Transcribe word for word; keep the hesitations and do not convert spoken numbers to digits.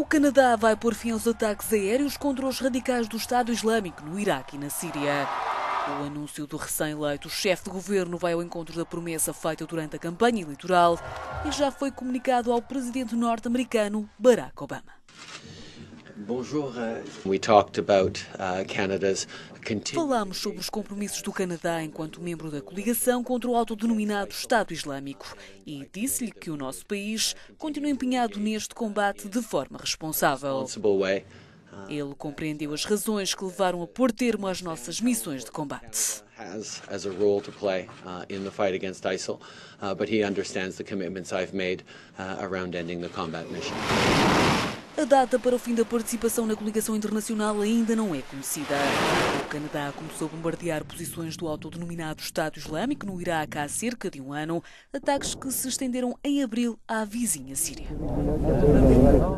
O Canadá vai pôr fim aos ataques aéreos contra os radicais do Estado Islâmico no Iraque e na Síria. O anúncio do recém-eleito chefe de governo vai ao encontro da promessa feita durante a campanha eleitoral e já foi comunicado ao presidente norte-americano Barack Obama. Bonjour. We talked about uh, Canada's Falámos sobre os compromissos do Canadá enquanto membro da coligação contra o autodenominado Estado Islâmico e disse-lhe que o nosso país continua empenhado neste combate de forma responsável. Ele compreendeu as razões que levaram a pôr termo às nossas missões de combate. has as a role to play uh, in the fight against ISIL, uh, but he understands the commitments I've made uh, around ending the combat mission. A data para o fim da participação na coligação internacional ainda não é conhecida. O Canadá começou a bombardear posições do autodenominado Estado Islâmico no Iraque há cerca de um ano, ataques que se estenderam em abril à vizinha Síria.